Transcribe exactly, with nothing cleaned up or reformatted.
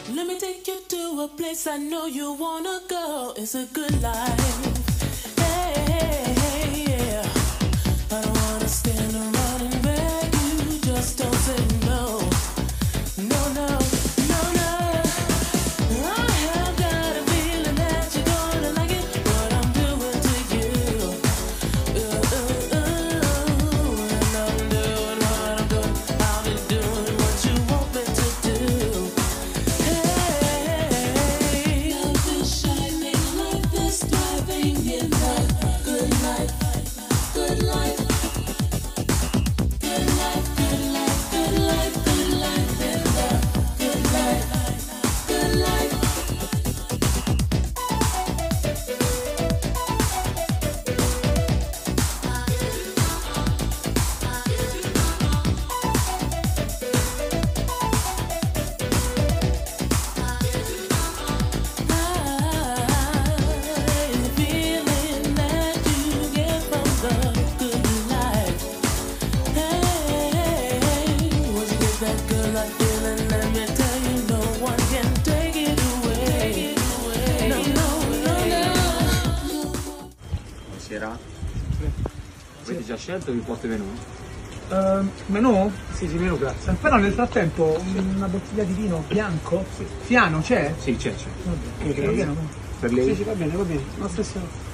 Let me take you to a place I know you wanna go. It's a good life. Hey, hey, hey, yeah. I don't wanna stand around and beg you. Just don't say no. No, no, no, no. I have got a feeling that you're gonna like it. What I'm doing to you. Uh, uh, uh, and I'm doing what I'm doing. I'll be doing what you want me to do. Hey, love is shining like this, thriving in the good life, good life, good life, good life, good life, good life in the good life, good life. The feeling that you get from the good life. Hey, once you get that good life feeling, let me tell you, no one can take it away. No, no, no, no. Buonasera. Avete già scelto il porte menù? Uh, menù? Sì, sì, menù, grazie. Però nel frattempo una bottiglia di vino bianco? Sì. Fiano c'è? Sì, c'è, c'è. Va bene, Ok. va bene, va bene. Per lei? Sì, sì, va bene, va bene. Lo stesso.